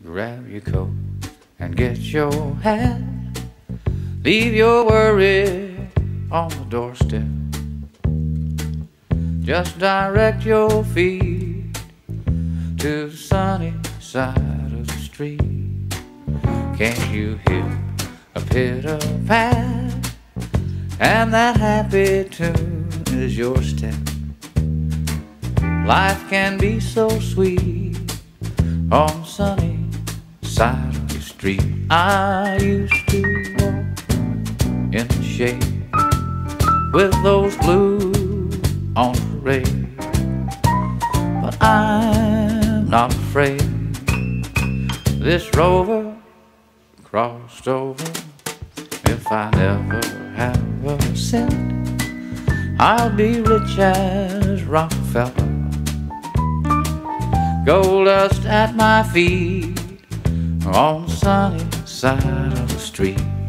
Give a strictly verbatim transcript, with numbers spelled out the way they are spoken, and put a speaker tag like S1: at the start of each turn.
S1: Grab your coat and get your hat. Leave your worry on the doorstep. Just direct your feet to the sunny side of the street. Can't you hear a pitter-pat? And that happy tune is your step. Life can be so sweet on the sunny side of the street. I used to walk in the shade with those blues on parade, but I'm not afraid. This rover crossed over. If I never have a cent, I'll be rich as Rockefeller. Gold dust at my feet on the sunny side of the street.